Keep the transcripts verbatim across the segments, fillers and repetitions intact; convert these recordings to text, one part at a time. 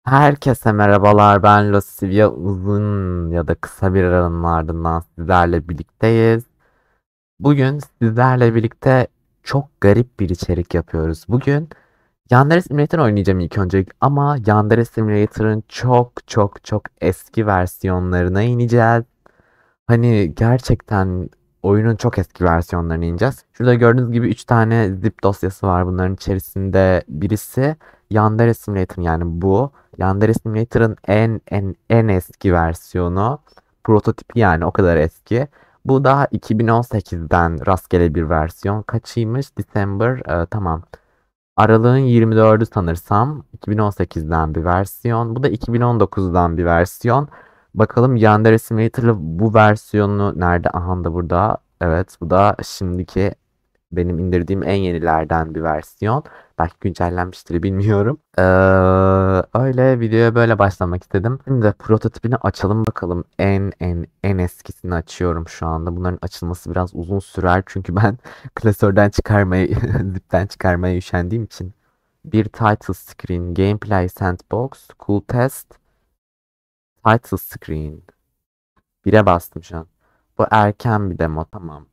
Herkese merhabalar. Ben Losivya. Uzun ya da kısa bir aranın ardından sizlerle birlikteyiz. Bugün sizlerle birlikte çok garip bir içerik yapıyoruz. Bugün Yandere Simulator oynayacağım ilk önce ama Yandere Simulator'ın çok çok çok eski versiyonlarına ineceğiz. Hani gerçekten oyunun çok eski versiyonlarına ineceğiz. Şurada gördüğünüz gibi üç tane zip dosyası var. Bunların içerisinde birisi Yandere Simulator, yani bu. Yandere Simulator'ın en en en eski versiyonu. Prototipi, yani o kadar eski. Bu daha iki bin on sekizden rastgele bir versiyon. Kaçıymış? December. Ee, tamam. Aralığın yirmi dördü sanırsam. iki bin on sekizden bir versiyon. Bu da iki bin on dokuzdan bir versiyon. Bakalım Yandere Simulator'la bu versiyonu nerede? Aha da burada. Evet, bu da şimdiki benim indirdiğim en yenilerden bir versiyon. Belki güncellenmiştir, bilmiyorum. Ee, öyle videoya böyle başlamak istedim. Şimdi de prototipini açalım bakalım. En en en eskisini açıyorum şu anda. Bunların açılması biraz uzun sürer çünkü ben klasörden çıkarmayı, zipten çıkarmaya üşendiğim için. Bir title screen, gameplay sandbox, cool test, title screen. Bire bastım şu an. Bu erken bir demo, tamam.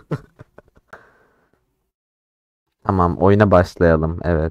Tamam, oyuna başlayalım. Evet.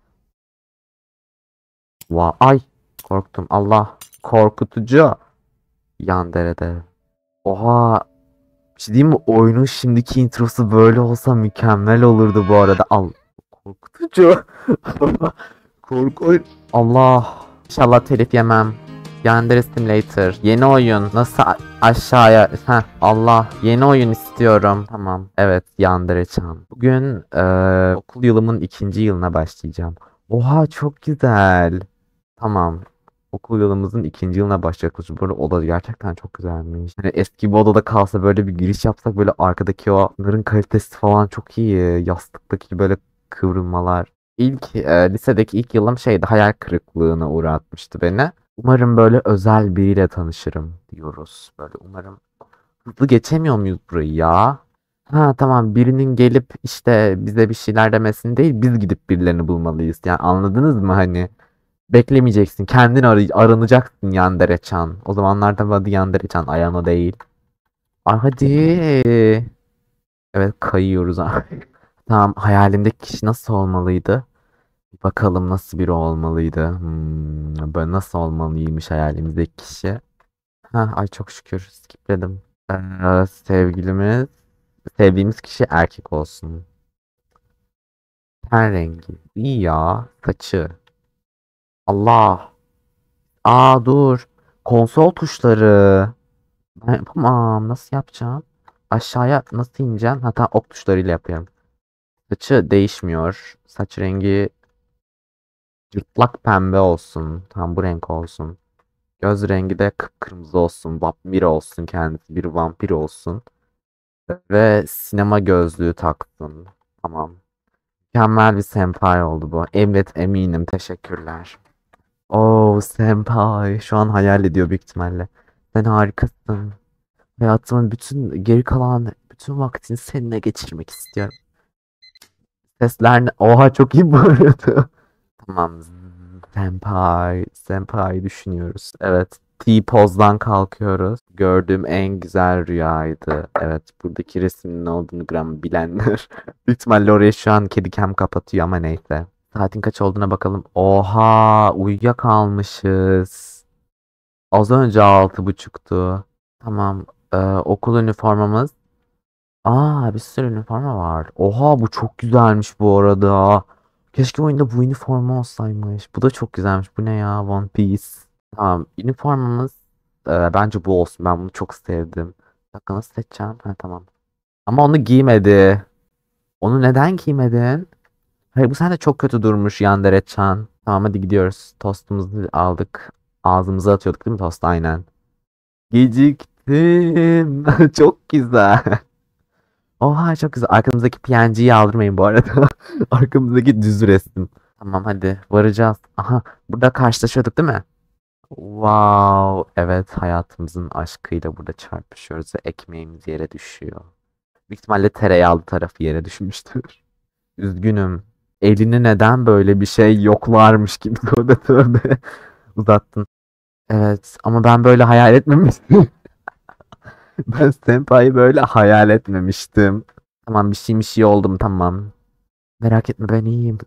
Va ay, korktum. Allah, korkutucu. Yandere'de. Oha, bir şey diyeyim mi? Oyunun şimdiki introsu böyle olsa mükemmel olurdu bu arada. Al. Korkutucu. Korku oyun. Allah. İnşallah telif yemem. Yandere Simulator. Yeni oyun. Nasıl a- aşağıya? Heh, Allah. Yeni oyun istiyorum. Tamam. Evet. Yandere Çan. Bugün eee, okul yılımın ikinci yılına başlayacağım. Oha, çok güzel. Tamam. Okul yılımızın ikinci yılına başlayacakız. Bu arada oda gerçekten çok güzelmiş. Hani eski bir odada kalsa, böyle bir giriş yapsak, böyle arkadaki o nurun kalitesi falan çok iyi. Yastıktaki böyle kıvrılmalar. İlk e, lisedeki ilk yılım şeydi, hayal kırıklığına uğratmıştı beni. Umarım böyle özel biriyle tanışırım diyoruz. Böyle umarım. Hızlı geçemiyor muyuz burayı ya? Ha tamam, birinin gelip işte bize bir şeyler demesini değil, biz gidip birilerini bulmalıyız. Yani anladınız mı hani? Beklemeyeceksin. Kendin aray aranacaksın Yandere Chan. O zamanlarda adı Yandere Chan. Ayano değil. Ay hadi. Evet, kayıyoruz abi. Tamam, hayalimdeki kişi nasıl olmalıydı? Bir bakalım nasıl biri olmalıydı. Hmm, böyle nasıl olmalıymış hayalimizdeki kişi. Ha, ay çok şükür skipledim. Ee, sevgilimiz, sevdiğimiz kişi erkek olsun. Ten rengi. İyi ya. Saçı. Allah. Aa dur. Konsol tuşları. Ben yapamam. Nasıl yapacağım? Aşağıya nasıl ineceğim? Hatta ok tuşlarıyla yapıyorum. Saçı değişmiyor. Saç rengi cırtlak pembe olsun. Tam bu renk olsun. Göz rengi de kıpkırmızı olsun. Vampir olsun kendisi. Bir vampir olsun. Ve sinema gözlüğü taksın. Tamam. Mükemmel bir senpai oldu bu. Evet, eminim. Teşekkürler. Oo senpai. Şu an hayal ediyor büyük ihtimalle. Sen harikasın. Hayatımın bütün geri kalan bütün vaktini seninle geçirmek istiyorum. Sesler ne? Oha, çok iyi bu arada. Tamam. Senpai. Senpai düşünüyoruz. Evet. T-pozdan kalkıyoruz. Gördüğüm en güzel rüyaydı. Evet. Buradaki resmin ne olduğunu gram bilenler. Büyük ihtimalle oraya şu an kedi kapatıyor ama neyse. Saatin kaç olduğuna bakalım. Oha, uyuyakalmışız. Az önce altı buçuktu. Tamam. Ee, okul üniformamız. Aa, bir sürü üniforma var. Oha, bu çok güzelmiş bu arada. Keşke oyunda bu üniforma olsaymış. Bu da çok güzelmiş. Bu ne ya? One Piece. Tamam. Üniformamız e, bence bu olsun. Ben bunu çok sevdim. Bir dakika, nasıl seçeceğim? Ha, tamam. Ama onu giymedi. Onu neden giymedin? Hayır, bu sende çok kötü durmuş Yandere-chan. Tamam, hadi gidiyoruz. Tostumuzu aldık. Ağzımıza atıyorduk değil mi tost? Aynen. Geciktim. Çok güzel. Oha, çok güzel. Arkamızdaki P N G'yi aldırmayın bu arada. Arkamızdaki düz resim. Tamam, hadi varacağız. Aha, burada karşılaşıyorduk değil mi? Wow. Evet, hayatımızın aşkıyla burada çarpışıyoruz ve ekmeğimiz yere düşüyor. Büyük ihtimalle tereyağlı tarafı yere düşmüştür. Üzgünüm. Elini neden böyle bir şey yoklarmış gibi, tövbe tövbe. Uzattın. Evet ama ben böyle hayal etmemiştim. Ben senpai'yi böyle hayal etmemiştim. Tamam bir şey bir şey oldum tamam. Merak etme ben iyiyim.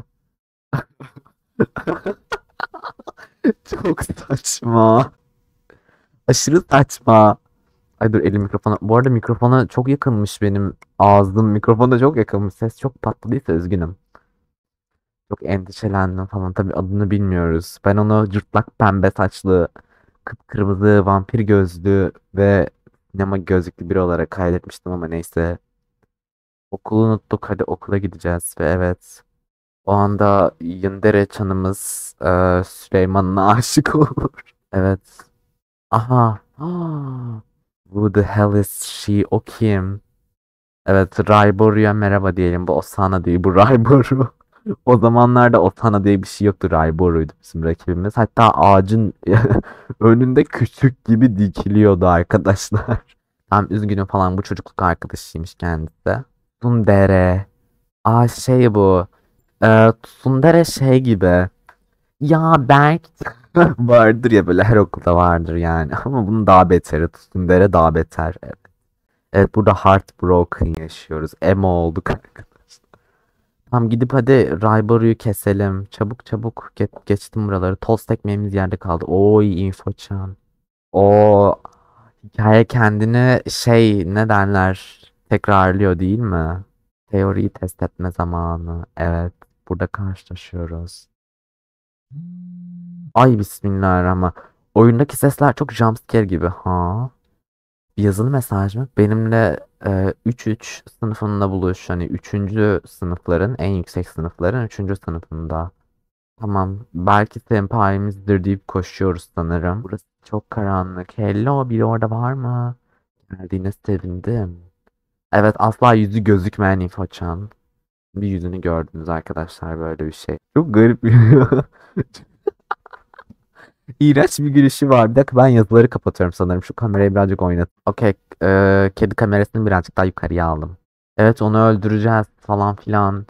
Çok saçma. Aşırı saçma. Ay dur elim mikrofona. Bu arada mikrofona çok yakınmış benim ağzım. Mikrofona çok yakınmış. Ses çok patladıysa üzgünüm. Çok endişelendim falan. Tabii adını bilmiyoruz. Ben onu cırtlak pembe saçlı, kıpkırmızı, vampir gözlü ve sinema gözlüklü biri olarak kaydetmiştim ama neyse. Okulu unuttuk. Hadi okula gideceğiz ve evet. O anda Yandere Çanımız eee, Süleyman'a aşık olur. Evet. Aha. Ah. Who the hell is she? O kim? Evet, Rayboru'ya merhaba diyelim. Bu Osana değil, bu Rayboru. O zamanlarda Osana diye bir şey yoktu. Rayboru'ydu bizim rakibimiz. Hatta ağacın önünde küçük gibi dikiliyordu arkadaşlar. Tam üzgünüm falan bu çocukluk arkadaşıymış kendisi. Tsundere. Aa şey bu. Ee, Tsundere şey gibi. Ya Berk vardır ya böyle her okulda vardır yani. Ama bunun daha beteri. Tsundere daha beter. Evet, evet burada heartbroken yaşıyoruz. Emo olduk arkadaşlar. Tamam gidip hadi Rayboru'yu keselim. Çabuk çabuk Ge geçtim buraları. Tost ekmeğimiz yerde kaldı. Oy infoçan. O hikaye kendini şey ne derler tekrarlıyor değil mi? Teoriyi test etme zamanı. Evet burada karşılaşıyoruz. Ay bismillahirrahmanirrahim. Oyundaki sesler çok jumpscare gibi. Ha? Bir yazılı mesaj mı? Benimle e, üç üç sınıfında buluş. Hani üçüncü sınıfların en yüksek sınıfların üçüncü sınıfında. Tamam. Belki senpaimizdir deyip koşuyoruz sanırım. Burası çok karanlık. Hello biri orada var mı? Geldiğine sevindim. Evet asla yüzü gözükmeyen İfoçan. Bir yüzünü gördünüz arkadaşlar böyle bir şey. Çok garip bir İğrenç bir gülüşü var. Bir dakika ben yazıları kapatıyorum sanırım. Şu kamerayı birazcık oynat. Okey. eee, kedi kamerasını birazcık daha yukarıya aldım. Evet onu öldüreceğiz falan filan.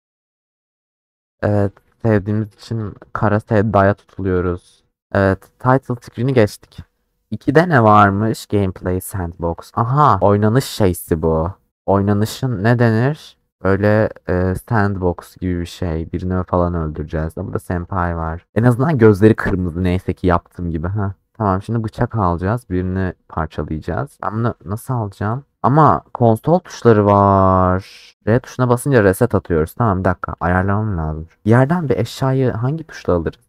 Evet sevdiğimiz için kara sevdaya tutuluyoruz. Evet title screen'i geçtik. ikide ne varmış? Gameplay Sandbox. Aha oynanış şeysi bu. Oynanışın ne denir? Böyle e, sandbox gibi bir şey. Birini falan öldüreceğiz. Burada senpai var. En azından gözleri kırmızı neyse ki yaptığım gibi. Ha. Tamam şimdi bıçak alacağız. Birini parçalayacağız. Ben bunu nasıl alacağım? Ama konsol tuşları var. R tuşuna basınca reset atıyoruz. Tamam bir dakika ayarlamam lazım. Bir yerden bir eşyayı hangi tuşla alırız?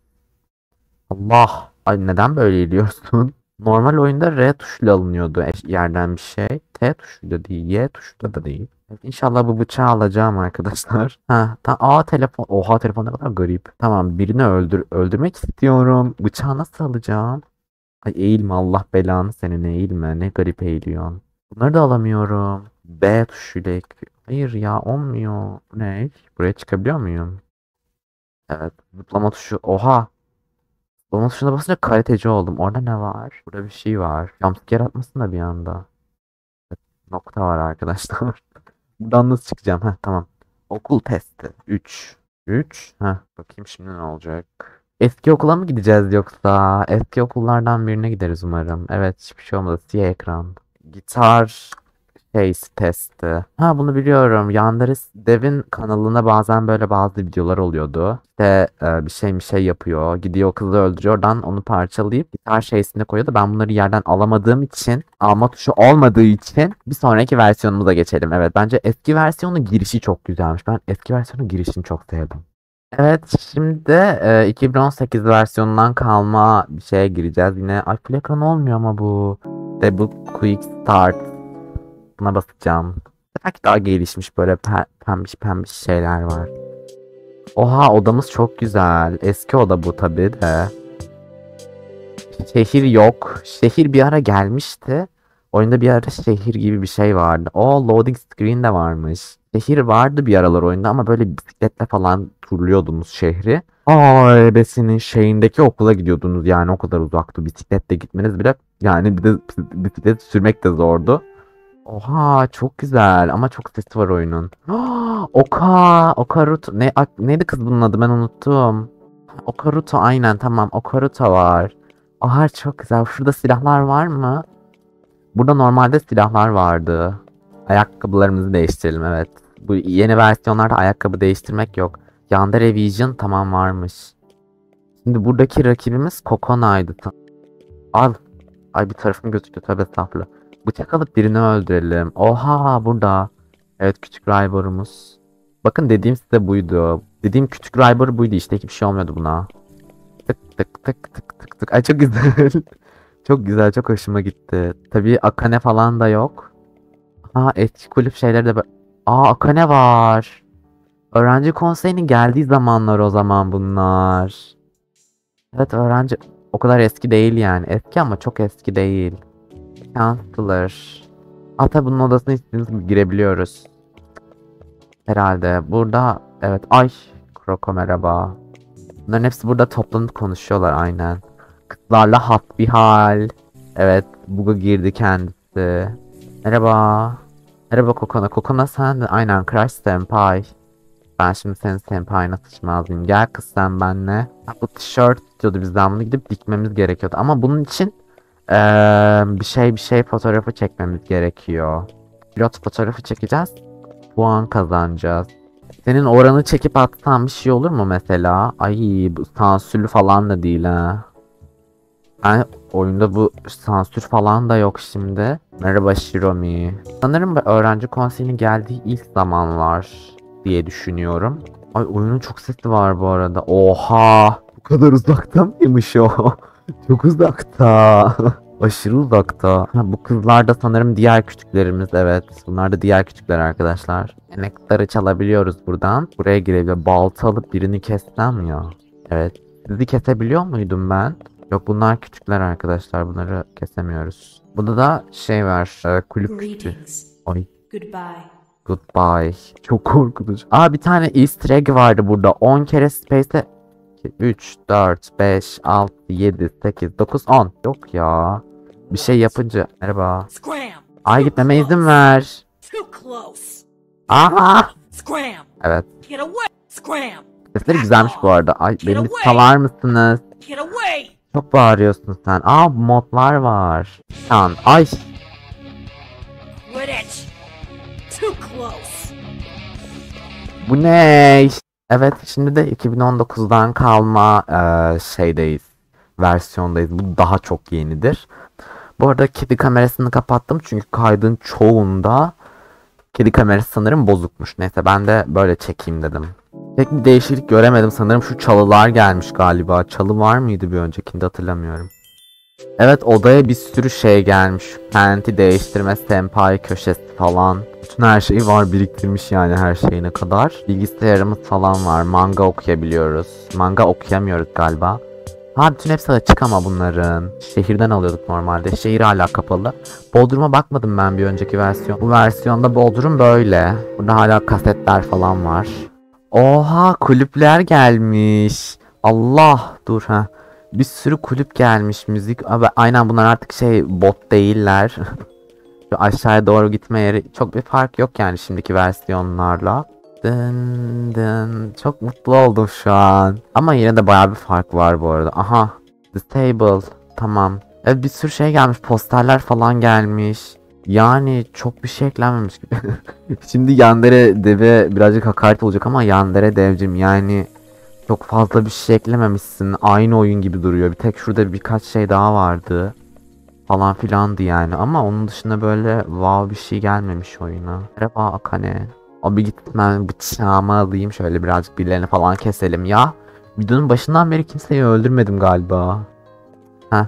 Allah. Ay neden böyle eğiliyorsun? Normal oyunda R tuşuyla alınıyordu eş- yerden bir şey. T tuşuyla değil, Y tuşuyla da değil. Evet, İnşallah bu bıçağı alacağım arkadaşlar. Ha, ta aa telefon. Oha telefon ne kadar garip. Tamam birini öldür öldürmek istiyorum. Bıçağı nasıl alacağım? Ay eğilme Allah belanı senin eğilme. Ne garip eğiliyorsun. Bunları da alamıyorum. B tuşuyla ekliyorum. Hayır ya olmuyor. Bu ne? Buraya çıkabiliyor muyum? Evet. Zıplama tuşu. Oha. Zıplama tuşuna basınca karateci oldum. Orada ne var? Burada bir şey var. Jumpscare atmasın da bir anda. Nokta var arkadaşlar. Buradan nasıl çıkacağım? Heh tamam. Okul testi. üç. üç. Heh bakayım şimdi ne olacak. Eski okula mı gideceğiz yoksa? Eski okullardan birine gideriz umarım. Evet hiçbir şey olmadı. Siyah ekran. Gitar şey testi. Ha bunu biliyorum. Yanderis Dev'in kanalına bazen böyle bazı videolar oluyordu. İşte e, bir şey bir şey yapıyor. Gidiyor kızı öldürüyor. Oradan onu parçalayıp gitar şeysine koyuyordu. Ben bunları yerden alamadığım için, alma tuşu olmadığı için bir sonraki versiyonumuza geçelim. Evet bence eski versiyonun girişi çok güzelmiş. Ben eski versiyonun girişini çok sevdim. Evet şimdi de e, iki bin on sekiz versiyonundan kalma bir şeye gireceğiz. Yine ay full ekran olmuyor ama bu. De bu Quick Start. Buna basacağım. Belki daha gelişmiş böyle pe pembiş pembiş şeyler var. Oha odamız çok güzel. Eski oda bu tabi de. Şehir yok. Şehir bir ara gelmişti. Oyunda bir ara şehir gibi bir şey vardı. O loading screen de varmış. Şehir vardı bir aralar oyunda ama böyle bisikletle falan turluyordunuz şehri. Ay ebesinin şeyindeki okula gidiyordunuz yani o kadar uzaktı. Bisikletle gitmeniz bile yani bir de bisiklet sürmek de zordu. Oha çok güzel ama çok sesi var oyunun. Oka, Okarut ne ak- neydi kız bunun adı ben unuttum. Okaruto aynen tamam. Okaruto var. Aha çok güzel. Şurada silahlar var mı? Burada normalde silahlar vardı. Ayakkabılarımızı değiştirelim evet. Bu yeni versiyonlarda ayakkabı değiştirmek yok. Yandere Vision tamam varmış. Şimdi buradaki rakibimiz Kokona'ydı. Al. Ay bir tarafım gözüktü tövbe estağfurullah. Bıçak alıp birini öldürelim. Oha burada. Evet küçük Raybor'umuz. Bakın dediğim size buydu. Dediğim küçük Raybor buydu işte hiçbir şey olmuyordu buna. Tık tık tık tık tık tık. Ay çok güzel. Çok güzel çok hoşuma gitti. Tabii Akane falan da yok. Ha eski kulüp şeyleri de bö- Aa Akane var. Öğrenci konseyinin geldiği zamanlar o zaman bunlar. Evet öğrenci o kadar eski değil yani. Eski ama çok eski değil. Chancellor. Hatta bunun odasına istediğimiz gibi girebiliyoruz. Herhalde. Burada evet. Ay. Kroko merhaba. Bunların hepsi burada toplanıp konuşuyorlar aynen. Kızlarla hat bir hal. Evet. Buga girdi kendisi. Merhaba. Merhaba Kokona. Kokona sen de aynen Crush Senpai. Ben şimdi senin senpai'na sıçmazlayayım. Gel kız sen benle. Bu tişört istiyordu bizden bunu gidip dikmemiz gerekiyordu. Ama bunun için ee, bir şey bir şey fotoğrafı çekmemiz gerekiyor. Pilot fotoğrafı çekeceğiz. Puan kazanacağız. Senin oranı çekip atsan bir şey olur mu mesela? Ay bu sansürlü falan da değil ha. Yani oyunda bu sansür falan da yok şimdi. Merhaba Shiromi. Sanırım öğrenci konseyinin geldiği ilk zamanlar diye düşünüyorum. Ay oyunun çok sesi var bu arada. Oha! Bu kadar uzakta mıymış o? Çok uzakta. Aşırı uzakta. Ha, bu kızlar da sanırım diğer küçüklerimiz. Evet. Bunlar da diğer küçükler arkadaşlar. Enektarı çalabiliyoruz buradan. Buraya girebilir. Balta alıp birini kessem ya. Evet. Sizi kesebiliyor muydum ben? Yok bunlar küçükler arkadaşlar. Bunları kesemiyoruz. Burada da şey var. E, kulüp küçüğü. Oy. Goodbye. Goodbye. Çok korkutucu. Aa bir tane easter egg vardı burada. on kere space'e üç, dört, beş, altı, yedi, sekiz, dokuz, on. Yok ya. Bir şey yapınca. Merhaba. Ay gitmeme izin ver. Aa! Evet. Sesleri güzelmiş bu arada. Ay beni bir salar mısınız? Çok bağırıyorsun sen. Aa modlar var. Tamam. Ay. Bu ne? Evet şimdi de iki bin on dokuzdan kalma e, şeydeyiz. Versiyondayız. Bu daha çok yenidir. Bu arada kedi kamerasını kapattım çünkü kaydın çoğunda kedi kamerası sanırım bozukmuş. Neyse ben de böyle çekeyim dedim. Pek bir değişiklik göremedim. Sanırım şu çalılar gelmiş galiba. Çalı var mıydı bir öncekinde hatırlamıyorum. Evet odaya bir sürü şey gelmiş. Panty değiştirme, senpai köşesi falan. Bütün her şeyi var biriktirmiş yani her şeyine kadar. Bilgisayarımız falan var. Manga okuyabiliyoruz. Manga okuyamıyoruz galiba. Ha bütün hepsi açık ama bunların. Şehirden alıyorduk normalde. Şehir hala kapalı. Bodrum'a bakmadım ben bir önceki versiyon. Bu versiyonda Bodrum böyle. Burada hala kasetler falan var. Oha kulüpler gelmiş. Allah dur ha. Bir sürü kulüp gelmiş müzik. Abi aynen bunlar artık şey bot değiller. Şu aşağıya doğru gitme yeri çok bir fark yok yani şimdiki versiyonlarla. Dın dın. Çok mutlu oldum şu an. Ama yine de bayağı bir fark var bu arada. Aha. Disable. Tamam. Evet bir sürü şey gelmiş. Posterler falan gelmiş. Yani çok bir şey eklenmemiş gibi. Şimdi Yandere deve birazcık hakaret olacak ama Yandere devcim yani çok fazla bir şey eklememişsin. Aynı oyun gibi duruyor. Bir tek şurada birkaç şey daha vardı. Falan filandı yani. Ama onun dışında böyle wow bir şey gelmemiş oyuna. Merhaba Akane. Abi git ben bıçağımı alayım. Şöyle birazcık birilerini falan keselim ya. Videonun başından beri kimseyi öldürmedim galiba. Heh.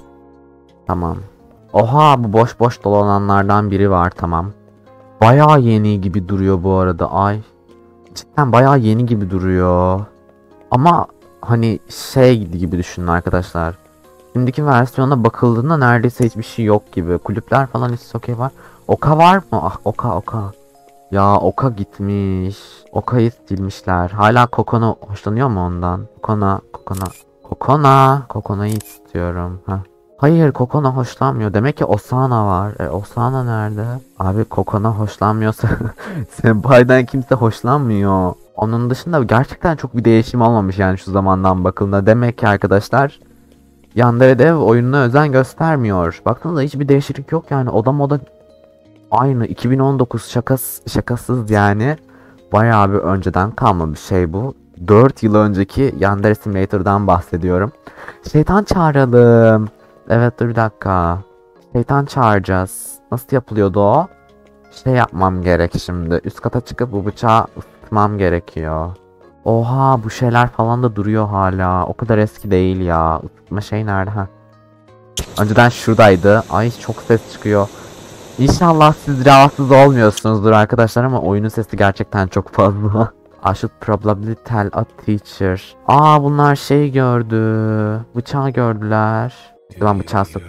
Tamam. Oha bu boş boş dolananlardan biri var tamam. Bayağı yeni gibi duruyor bu arada ay. Cidden bayağı yeni gibi duruyor. Ama hani şey gibi düşünün arkadaşlar. Şimdiki versiyona bakıldığında neredeyse hiçbir şey yok gibi. Kulüpler falan hiç okey var. Oka var mı? Ah Oka Oka. Ya Oka gitmiş. Oka'yı silmişler. Hala Kokona hoşlanıyor mu ondan? Kokona Kokona. Kokona. Kokona'yı istiyorum. Heh. Hayır Kokona hoşlanmıyor. Demek ki Osana var. E Osana nerede? Abi Kokona hoşlanmıyorsa Senpai'den kimse hoşlanmıyor. Onun dışında gerçekten çok bir değişim olmamış yani şu zamandan bakıldığında. Demek ki arkadaşlar Yandere Dev oyununa özen göstermiyor. Baksanıza hiçbir değişiklik yok yani. Oda moda aynı. iki bin on dokuz şakas, şakasız yani. Bayağı bir önceden kalma bir şey bu. dört yıl önceki Yandere Simulator'dan bahsediyorum. Şeytan çağıralım. Evet dur bir dakika. Şeytan çağıracağız. Nasıl yapılıyordu o? Şey yapmam gerek şimdi. Üst kata çıkıp bu bıçağı ısıtmam gerekiyor. Oha bu şeyler falan da duruyor hala. O kadar eski değil ya. Isıtma şey nerede? Ha. Önceden şuradaydı. Ay çok ses çıkıyor. İnşallah siz rahatsız olmuyorsunuzdur arkadaşlar ama oyunun sesi gerçekten çok fazla. I should probably tell a teacher. Aa bunlar şey gördü. Bıçağı gördüler. Ben bıçağı sok.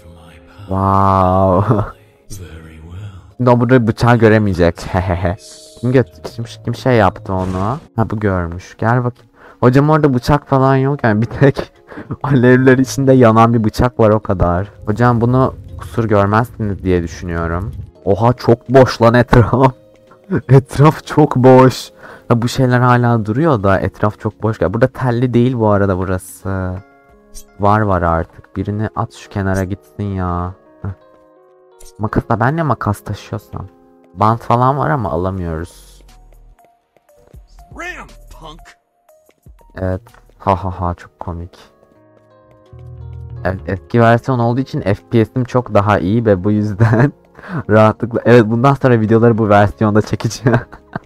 Wow. Şimdi o burada bıçağı göremeyecek. kim, kim, kim şey yaptı onu? Ha bu görmüş. Gel bakayım. Hocam orada bıçak falan yok yani bir tek alevler içinde yanan bir bıçak var o kadar. Hocam bunu kusur görmezsiniz diye düşünüyorum. Oha çok boş lan etraf. Etraf çok boş. Ya bu şeyler hala duruyor da etraf çok boş. Burada telli değil bu arada burası. Var var artık. Birini at şu kenara gitsin ya. Heh. Makasla ben ne makas taşıyorsam. Bant falan var ama alamıyoruz. Evet. Ha ha ha çok komik. Evet eski versiyon olduğu için F P S'im çok daha iyi ve bu yüzden rahatlıkla. Evet bundan sonra videoları bu versiyonda çekeceğim.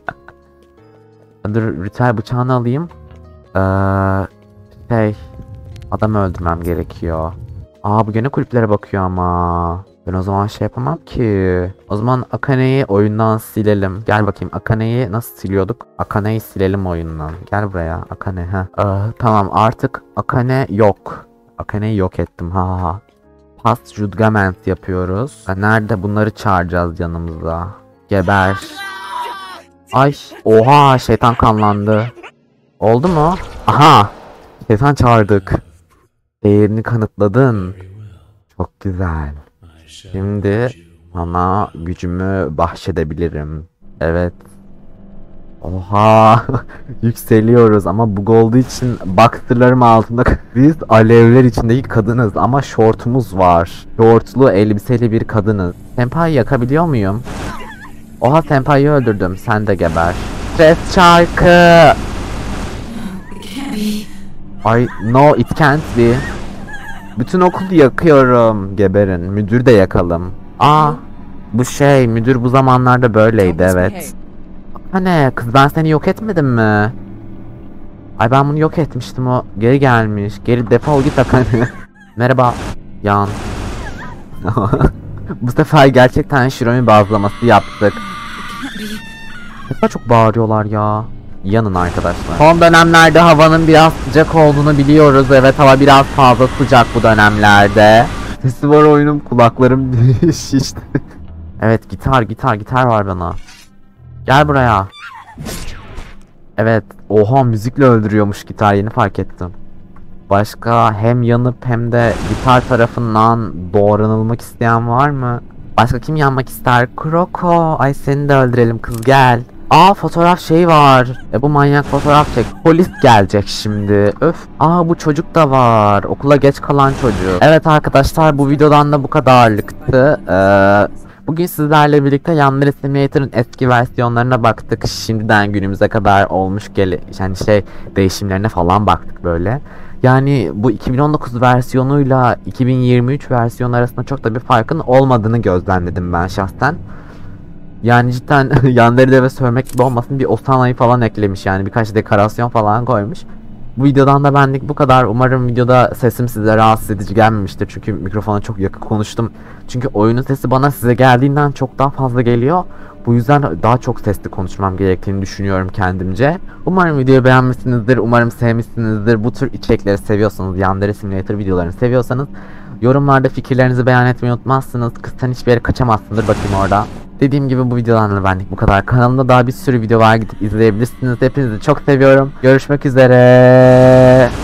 Dur ritüel bıçağını alayım. Ee, şey adam öldürmem gerekiyor. Aa bu gene kulüplere bakıyor ama. Ben o zaman şey yapamam ki. O zaman Akane'yi oyundan silelim. Gel bakayım Akane'yi nasıl siliyorduk? Akane'yi silelim oyundan. Gel buraya Akane. Ha. Ee, tamam artık Akane yok. Akane'yi yok ettim. Ha ha ha. Past Judgment yapıyoruz. Nerede bunları çağıracağız yanımıza? Geber. Ay. Oha şeytan kanlandı. Oldu mu? Aha. Şeytan çağırdık. Değerini kanıtladın. Çok güzel. Şimdi sana gücümü bahşedebilirim. Evet. Oha. Yükseliyoruz ama bug olduğu için boxerlarım altında. Biz alevler içindeki kadınız ama şortumuz var. Şortlu elbiseli bir kadınız. Senpai'yi yakabiliyor muyum? Oha Senpai'yi öldürdüm. Sen de geber. Stres şarkı. Ay no it can't be. Bütün okulu yakıyorum. Geberin. Müdür de yakalım. Aa bu şey müdür bu zamanlarda böyleydi evet. Hani kız ben seni yok etmedim mi? Ay ben bunu yok etmiştim o geri gelmiş. Geri defol git Akane. Merhaba Yan. Bu sefer gerçekten Shiromi bazlaması yaptık. Ne kadar çok bağırıyorlar ya. Yanın arkadaşlar. Son dönemlerde havanın biraz sıcak olduğunu biliyoruz. Evet hava biraz fazla sıcak bu dönemlerde. Sesi var oyunum kulaklarım şişti. Evet gitar gitar gitar var bana. Gel buraya. Evet. Oha müzikle öldürüyormuş gitar yeni fark ettim. Başka hem yanıp hem de gitar tarafından doğranılmak isteyen var mı? Başka kim yanmak ister? Kroko. Ay seni de öldürelim kız gel. Aa fotoğraf şey var. E bu manyak fotoğraf çek. Polis gelecek şimdi. Öf. Aa bu çocuk da var. Okula geç kalan çocuk. Evet arkadaşlar bu videodan da bu kadarlıktı. Ee, bugün sizlerle birlikte Yandere Simulator'ın eski versiyonlarına baktık. Şimdiden günümüze kadar olmuş gele yani şey değişimlerine falan baktık böyle. Yani bu iki bin on dokuz versiyonuyla iki bin yirmi üç versiyonu arasında çok da bir farkın olmadığını gözlemledim ben şahsen. Yani cidden Yandere Dev'e sövmek gibi olmasın bir Osana'yı falan eklemiş yani birkaç dekorasyon falan koymuş. Bu videodan da benlik bu kadar. Umarım videoda sesim size rahatsız edici gelmemiştir. Çünkü mikrofona çok yakın konuştum. Çünkü oyunun sesi bana size geldiğinden çok daha fazla geliyor. Bu yüzden daha çok sesli konuşmam gerektiğini düşünüyorum kendimce. Umarım videoyu beğenmişsinizdir. Umarım sevmişsinizdir. Bu tür içerikleri seviyorsanız, Yandere Simulator videolarını seviyorsanız yorumlarda fikirlerinizi beyan etmeyi unutmazsınız. Kızsan hiçbir yere kaçamazsındır bakayım orada. Dediğim gibi bu videodan da benlik bu kadar. Kanalımda daha bir sürü video var gidip izleyebilirsiniz. Hepinizi çok seviyorum. Görüşmek üzere.